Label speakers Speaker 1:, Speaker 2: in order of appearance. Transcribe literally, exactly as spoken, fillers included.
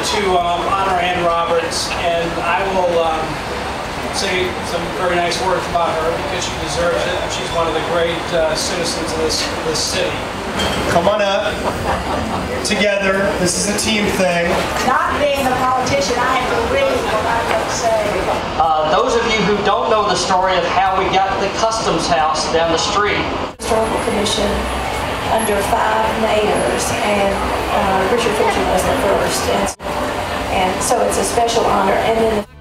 Speaker 1: to um, honor Ann Roberts, and I will um, say some very nice words about her because she deserves it. She's one of the great uh, citizens of this, this city.
Speaker 2: Come on up. Together. This is a team thing.
Speaker 3: Not being a politician, I have to read what I have to say.
Speaker 4: Uh, those of you who don't know the story of how we got the Customs House down the street.
Speaker 5: Historical Commission under five mayors, and uh, Richard Fulton was the first, and, and so it's a special honor. And then